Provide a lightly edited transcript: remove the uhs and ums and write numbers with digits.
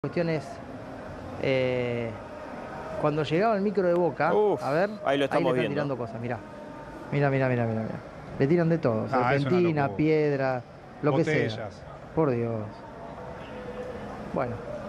Cuestión es, cuando llegaba el micro de Boca, Uf, a ver, ahí lo estamos le están viendo. tirando cosas, mirá. Mirá. Le tiran de todo, No, es una serpentina, locura. piedra, lo que sea. Botellas. Por Dios. Bueno.